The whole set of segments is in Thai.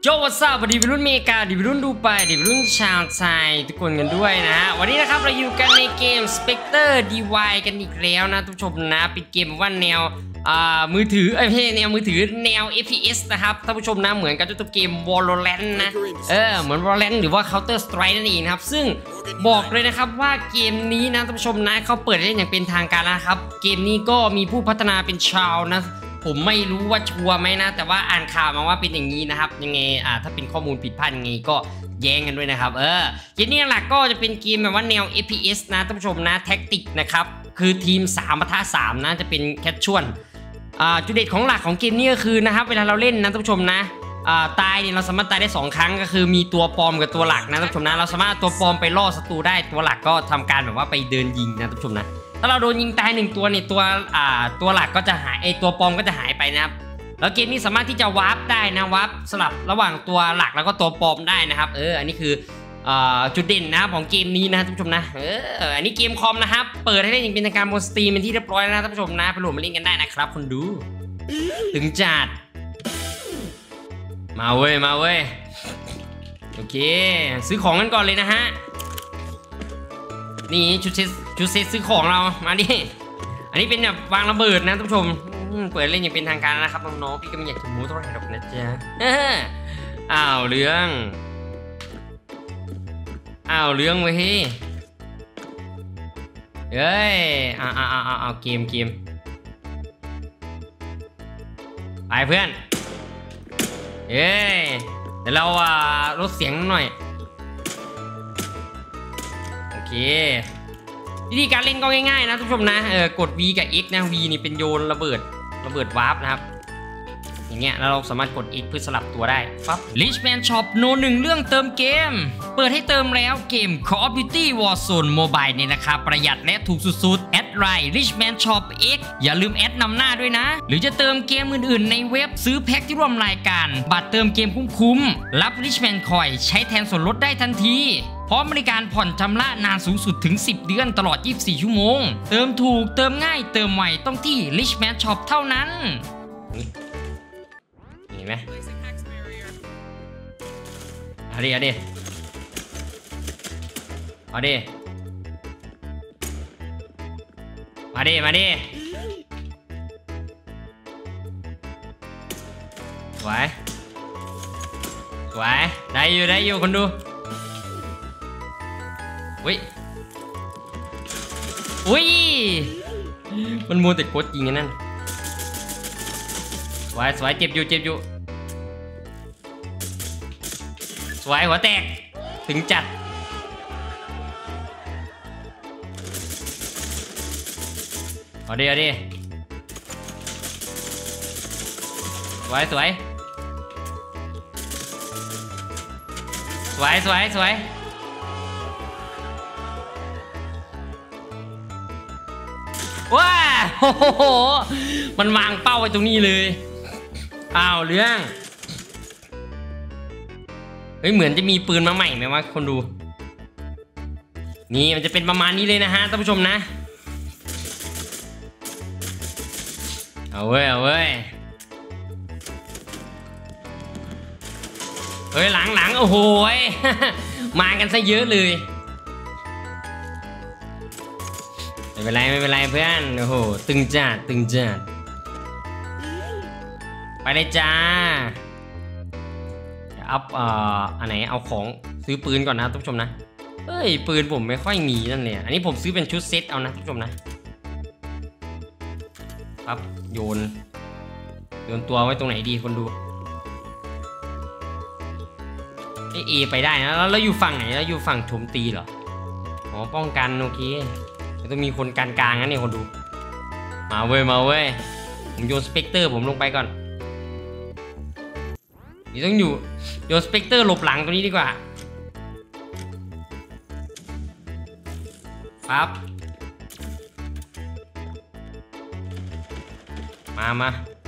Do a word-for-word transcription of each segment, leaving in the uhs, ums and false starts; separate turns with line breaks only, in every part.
โจวัสดุดีวิรุ่นเมกาดีวิรุ่นดูไปดีวิรุ่นชาวไทยทุกคนกันด้วยนะฮะวันนี้นะครับเราอยู่กันในเกม Spectre ดี วาย กันอีกแล้วนะทุกชมนะเป็นเกมว่าแนวอ่ามือถือไอ้ไม่ใช่แนวมือถือแนว เอฟ พี เอส นะครับท่านผู้ชมนะเหมือนกับตัวเกม Valorant นะเออเหมือน Valorant หรือว่า Counter Strike นั่นเองนะครับซึ่งบอกเลยนะครับว่าเกมนี้นะท่านผู้ชมนะเขาเปิดเล่นอย่างเป็นทางการนะครับเกมนี้ก็มีผู้พัฒนาเป็นชาวนะผมไม่รู้ว่าชัวร์ไหมนะแต่ว่าอ่านข่าวมาว่าเป็นอย่างนี้นะครับยังไงอ่าถ้าเป็นข้อมูลผิดพลาดยังไงก็แย้งกันด้วยนะครับเออเกมนี้หลักก็จะเป็นเกมแบบว่าแนว เอฟ พี เอส นะท่านผู้ชมนะแท็กติกนะครับคือทีมสามปะทะสามนะจะเป็นแคชชวลอ่าจุดเด่นของหลักของเกมนี้ก็คือนะครับเวลาเราเล่นนะท่านผู้ชมนะอ่าตายเนี่ยเราสามารถตายได้สองครั้งก็คือมีตัวปลอมกับตัวหลักนะท่านผู้ชมนะเราสามารถตัวปลอมไปล่อศัตรูได้ตัวหลักก็ทำการแบบว่าไปเดินยิงนะท่านผู้ชมนะถ้าเราโดนยิงตายหนึ่งตัวเนี่ยตัวอ่าตัวหลักก็จะหายไอตัวปลอมก็จะหายไปนะครับแล้วเกมนี้สามารถที่จะวาร์ปได้นะวาร์ปสลับระหว่างตัวหลักแล้วก็ตัวปลอมได้นะครับเอออันนี้คือจุดเด่นนะครับของเกมนี้นะท่านผู้ชมนะเอออันนี้เกมคอมนะครับเปิดให้เล่นอย่างเป็นทางการบนสตรีมเป็นที่เรียบร้อยนะท่านผู้ชมนะไปโหลดมาเล่นกันได้นะครับคนดูถึงจัดมาเว้ยมาเว้ยโอเคซื้อของกันก่อนเลยนะฮะนี่ชุดเซตชุดเซตซื้อของเรามาดิอันนี้เป็นแบบวางระเบิดนะท่านผู้ชมเปิดเล่นอย่างเป็นทางการนะครับน้องๆพี่ก็ไม่อยากจะมูเท่าไหร่หรอกนะจ๊ะอ้าวเรื่องอ้าวเรื่องเว้ยเฮ้ยอ้าวอ้าวอ้าวอ้าวเกมเกมไปเพื่อนเฮ้ยเดี๋ยวเราอ่าลดเสียงหน่อยโอเควิธีการเล่นก็ง่ายๆนะทุกผู้ชมนะเออกด V กับ X นะ V นี่เป็นโยนระเบิดระเบิดวาร์ปนะครับอย่างเงี้ยแล้วเราสามารถกด X เพื่อสลับตัวได้ปั๊บ Richman Shop โนหนึ่งเรื่องเติมเกมเปิดให้เติมแล้วเกม Call of Duty Warzone Mobile ในราคาประหยัดและถูกสุดๆแอดไลน์ Richman Shop X อย่าลืมแอดนำหน้าด้วยนะหรือจะเติมเกมอื่นๆในเว็บซื้อแพ็คที่ร่วมรายการบัตรเติมเกมคุ้มๆรับ Richman Coin ใช้แทนส่วนลดได้ทันทีพร้อมบริการผ่อนชำระนานสูงสุดถึงสิบเดือนตลอดยี่สิบสี่ชั่วโมงเติมถูกเติมง่ายเติมไวต้องที่ Richman Shop เท่านั้นเห็นไหมเอาดิเอาดิเอาดิมาดิมาดิสวยสวยได้อยู่ได้อยู่คนดูอุ้ยอุ้ยมันมัวแต่กดยิงนั่นสวยสวยเจ็บอยู่เจ็บอยู่สวยหัวแตกถึงจัดเอาดิเอาดิสวยสวยสวยสวยสวยว้าโอ้โหมันวางเป้าไว้ตรงนี้เลยอ้าวเรื่องเฮ้ยเหมือนจะมีปืนมาใหม่ไหมวะคนดูนี่มันจะเป็นประมาณนี้เลยนะฮะท่านผู้ชมนะเอาเว้ยเอาเว้ยเฮ้ยหลังหลังโอ้โหมากันซะเยอะเลยไม่เป็นไรไม่เป็นไรเพื่อนโอ้โหตึงจัดตึงจัดไปเลยจ้าอัพอ่าอันไหนเอาของซื้อปืนก่อนนะท่านผู้ชมนะเอ้ยปืนผมไม่ค่อยมีนั่นเลยอันนี้ผมซื้อเป็นชุดเซตเอานะท่านผู้ชมนะครับโยนโยนตัวไว้ตรงไหนดีคนดูเอเอไปได้นะแล้วเราอยู่ฝั่งไหนเราอยู่ฝั่งโจมตีเหรออ๋อป้องกันโอเคต้องมีคนการกลางนะเนี่ยคนดูมาเว้ยมาเว้ยผมโยนสเปกเตอร์ผมลงไปก่อนนี่ต้องอยู่โยนสเปกเตอร์หลบหลังตัวนี้ดีกว่าปั๊บมามา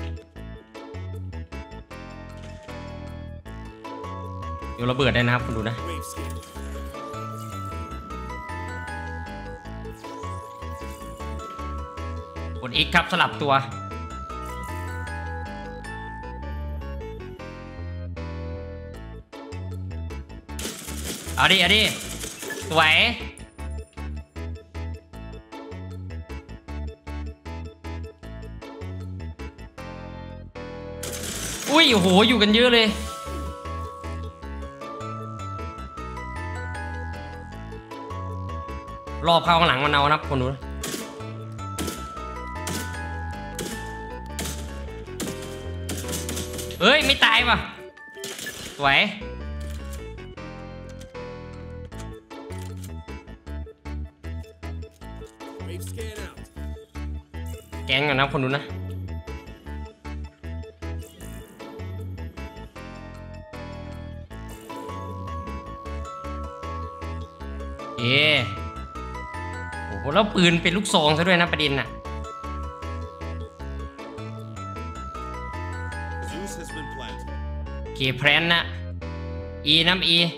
โยนระเบิดได้นะครับคุณดูนะกด X ครับสลับตัว โเอาดิเอาดิสวยอุ้ยโอ้โหอยู่กันเยอะเลยรอบเข้าข้างหลังมันเอานะคนดูเฮ้ยไม่ตายว่ะสวยแกงกันนะคนดูนะเอ๊ะโอ้โหแล้วปืนเป็นลูกซองซะด้วยนะประเด็นน่ะเกแพรนนะอีน้ำอี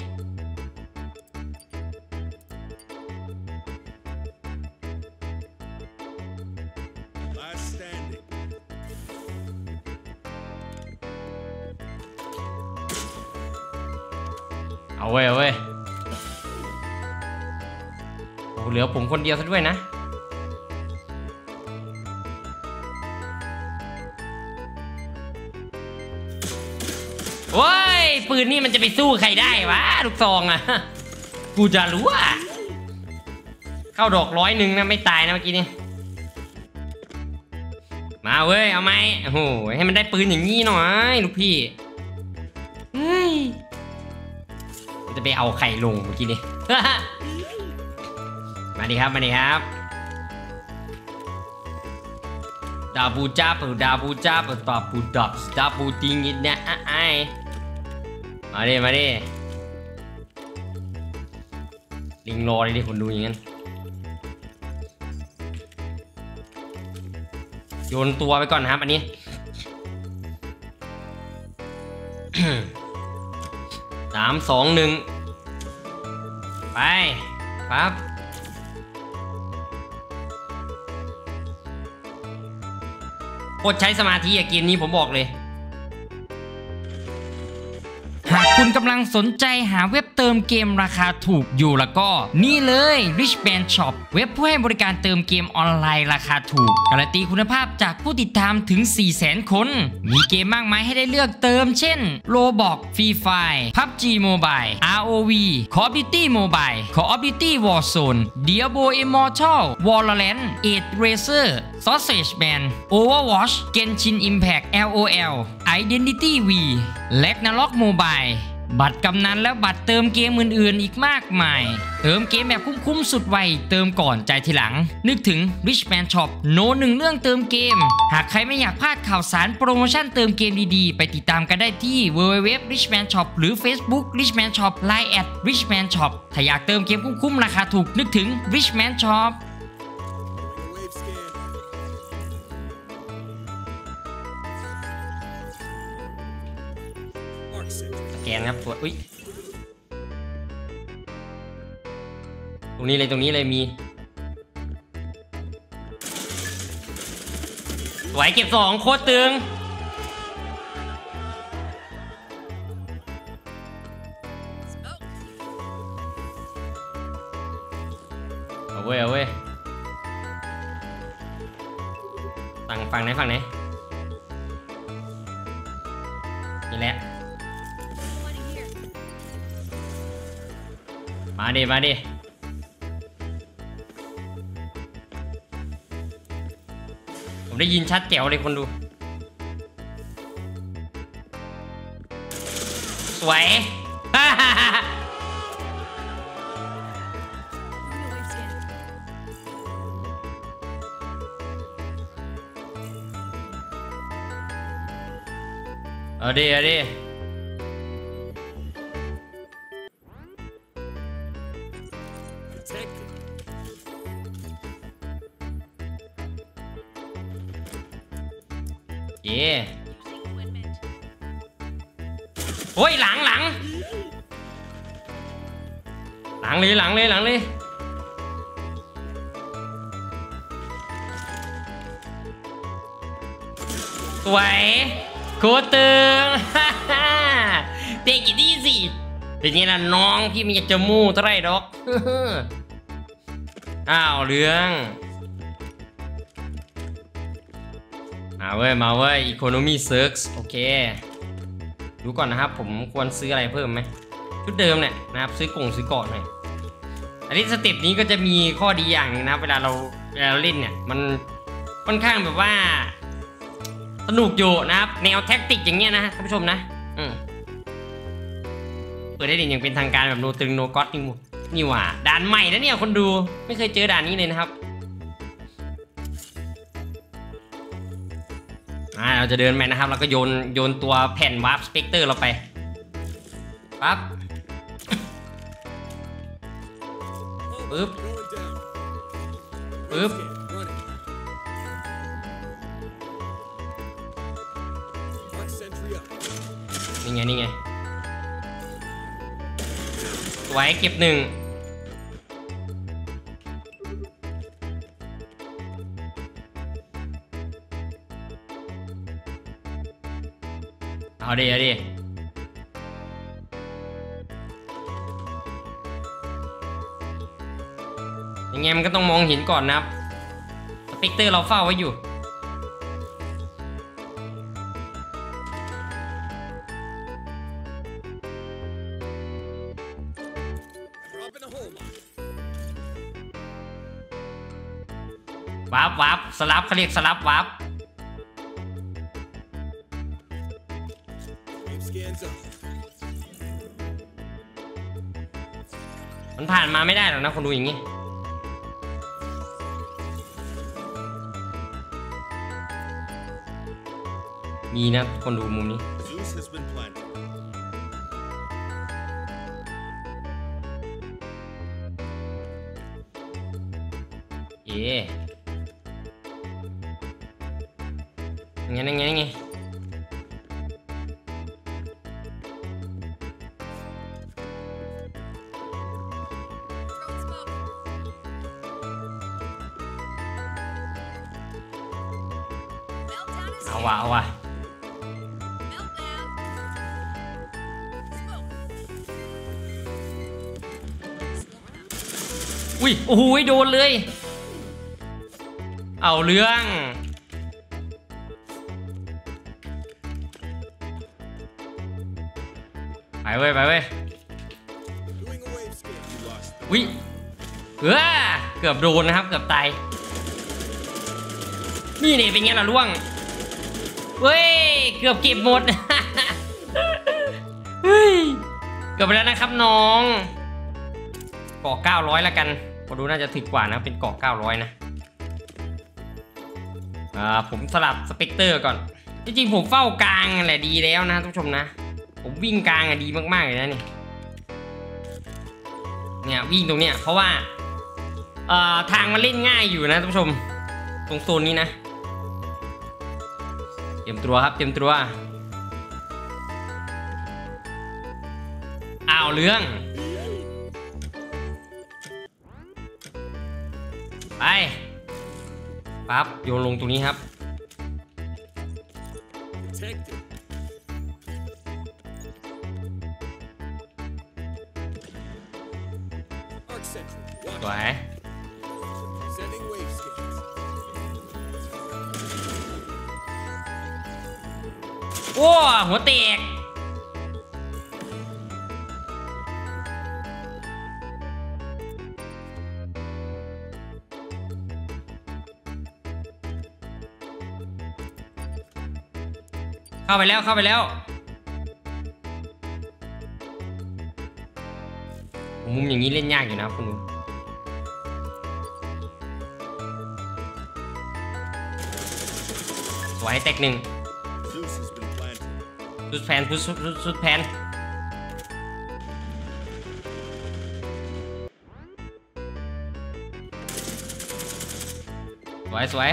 เอาเว้ยเอาเว้ยโอ้เหลือผมคนเดียวซะด้วยนะโอ้ยปืนนี่มันจะไปสู้ใครได้วะลูกซองอะกูจะรู้อะเข้าดอกร้อยหนึ่งนะไม่ตายนะเมื่อกี้นี่มาเว้ยเอาไหมโอ้โหให้มันได้ปืนอย่างนี้หน่อยลูกพี่เฮ้ยจะไปเอาไข่ลงเมื่อกี้นี่ มาดิครับมาดิครับดาบูจ้าปูดาบูจ้าปูตาปูดับดาบูติงิดเนี่ยไอ้มาดิมาดิลิงรอเลยดิคนดูอย่างนั้นโยนตัวไปก่อนนะครับอันนี้ สามสองหนึ่งไปปั๊บโคตรใช้สมาธิอะเกมนี้ผมบอกเลยหากคุณกำลังสนใจหาเว็บเติมเกมราคาถูกอยู่แล้วก็นี่เลย Richman Shop เว็บผู้ให้บริการเติมเกมออนไลน์ราคาถูกการันตีคุณภาพจากผู้ติดตามถึง สี่แสน คนมีเกมมากมายให้ได้เลือกเติมเช่น Roblox Free Fire พับจี Mobile อาร์ โอ วี Call of Duty Mobile Call of Duty Warzone Diablo Immortal Valorant Age Racer Sausage Man Overwatch Genshin Impact แอล โอ แอล Identity V Ragnarok Mobile บัตรกำนันและบัตรเติมเกมอื่นๆอีกมากมายเติมเกมแบบคุ้มๆสุดไวเติมก่อนจ่ายทีหลังนึกถึง Richman Shop โน้ตหนึ่งเรื่องเติมเกมหากใครไม่อยากพลาดข่าวสารโปรโมชั่นเติมเกมดีๆไปติดตามกันได้ที่ ดับเบิลยู ดับเบิลยู ดับเบิลยู ดอท richman shop หรือ Facebook Richman Shop ไลน์ แอท richman shop ถ้าอยากเติมเกมคุ้มๆราคาถูกนึกถึง Richman Shopแกนครับตัวอุ้ยตรงนี้เลยตรงนี้เลยมีสวยเก็บสองโคตรตึงเอาเว้ยเอาเว้ยฝั่งฝั่งไหนฝั่งไหนนี่แหละมาดิมาดิผมได้ยินชัดแจ๋วเลยคนดูสวย เอาดิเอาดิเย่โอ้ยหลังหลังหลังเลยหลังเลยหลังเลยสวยโคตรตึง เตะกี่ดีสิเป็นไงล่ะน้องพี่มันอยากจะมู่เท่าไรดอกอ้าวเรื่องมาเว้ยมาเว้ย Economy Search โอเคดูก่อนนะครับผมควรซื้ออะไรเพิ่มไหมชุดเดิมเนี่ยนะครับซื้อกล่องซื้อก่อนหน่อยอันนี้สเต็ปนี้ก็จะมีข้อดีอย่างนึงนะเวลาเราเวลาเราเล่นเนี่ยมันค่อนข้างแบบว่าสนุกอยู่นะครับแนวแท็กติกอย่างเงี้ยนะท่านผู้ชมนะอืมเปิดได้เด่นอย่างเป็นทางการแบบโนตึงโนก็อตนี่นี่หว่าด่านใหม่นะเนี่ยคนดูไม่เคยเจอด่านนี้เลยนะครับอ่าเราจะเดินไปนะครับแล้วก็โยนโยนตัวแผ่นวาร์ปสเปกเตอร์เราไปปั๊บปึ๊บปึ๊บนี่ไงนี่ไงไว้เก็บหนึ่งเอาดิเอาดิยังไงมันก็ต้องมองเห็นก่อนนะครับสเปกเตอร์เราเฝ้าไว้อยู่วาร์ปวาร์ปสลับเขาเรียกสลับวาร์ปมันผ่านมาไม่ได้หรอกนะคนดูอย่างนี้มีนะคนดูมุมนี้เอ๊ะยังไงยังไงยังไงเอาว่ะเอาว่ะอุ้ยโอ้โหโดนเลยเอาเรื่องไปเว้ยไปเว้ยวิเออเกือบโดนนะครับเกือบตายนี่เนี่ยเป็นไงล่ะล่วงเว้ยเกือบเก็บหมดเฮ้ยเกือบไปแล้วนะครับน้องเกาะเก้าร้อยแล้วกันพอดูน่าจะถึกกว่านะเป็นเกาะเก้าร้อยนะอ่าผมสลับสเปกเตอร์ก่อนจริงๆผมเฝ้ากลางแหละดีแล้วนะทุกผู้ชมนะผมวิ่งกลางอะดีมากๆเลยนะนี่เนี่ยวิ่งตรงเนี้ยเพราะว่าเอ่อทางมันเล่นง่ายอยู่นะทุกผู้ชมตรงโซนนี้นะเตรียมตัวครับเตรียมตัวอ้าวเรื่องไปปั๊บโยนลงตรงนี้ครับสวยโอ้หัวแตกเข้าไปแล้วเข้าไปแล้วมุมอย่างนี้เล่นยากอยู่นะคุณดูสวยแตกหนึ่งสุดแผนสุดสุดสุดแผนสวยสวย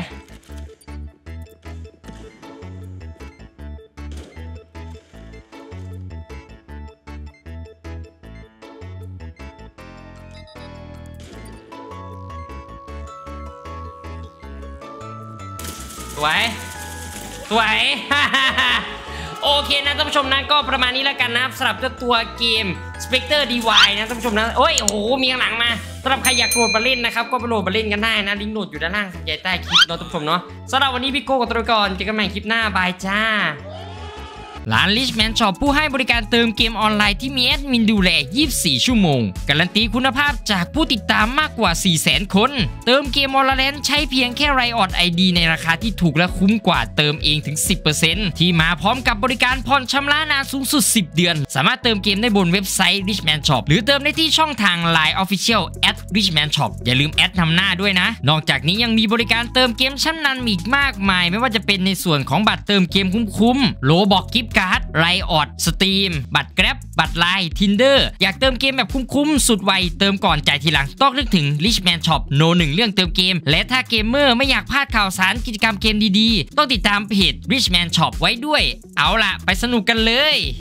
สวยสวยโอเคนะท่านผู้ชมนะก็ประมาณนี้แล้วกันนะสำหรับเจ้าตัวเกม Spectre ดี วาย นะท่านผู้ชมนะโอ้ยโอ้โหมีข้างหลังมาสำหรับใครอยากโหลดมาเล่นนะครับก็ไปโหลดมาเล่นกันได้นะลิงก์โหลดอยู่ด้านล่างใต้คลิปเนาะท่านผู้ชมเนาะสำหรับวันนี้พี่โก้กับตัวก่อนเจอกันใหม่คลิปหน้าบายจ้าร้าน Richman Shop ผู้ให้บริการเติมเกมออนไลน์ที่มีแอดมินดูแลยี่สิบสี่ชั่วโมงการันตีคุณภาพจากผู้ติดตามมากกว่า สี่แสน คนเติมเกมออนไลน์ใช้เพียงแค่ Riot ไอ ดี ในราคาที่ถูกและคุ้มกว่าเติมเองถึง สิบเปอร์เซ็นต์ ที่มาพร้อมกับบริการผ่อนชำระนานสูงสุดสิบเดือนสามารถเติมเกมได้บนเว็บไซต์ Richman Shop หรือเติมได้ที่ช่องทาง ไลน์ Official แอท Richman Shop อย่าลืมแอดนำหน้าด้วยนะนอกจากนี้ยังมีบริการเติมเกมชั้นนำอีกมากมายไม่ว่าจะเป็นในส่วนของบัตรเติมเกมคุ้มๆ Roblox Gift Card Riotสตรีมบัตร Grab บัตร ไลน์ Tinder อยากเติมเกมแบบคุ้มๆสุดไวเติมก่อนจ่ายทีหลังต้องนึกถึง Richman Shop โนหนึ่งเรื่องเติมเกมและถ้าเกมเมอร์ไม่อยากพลาดข่าวสารกิจกรรมเกมดีๆต้องติดตามเพจ Richman Shop ไว้ด้วยเอาล่ะไปสนุกกันเลย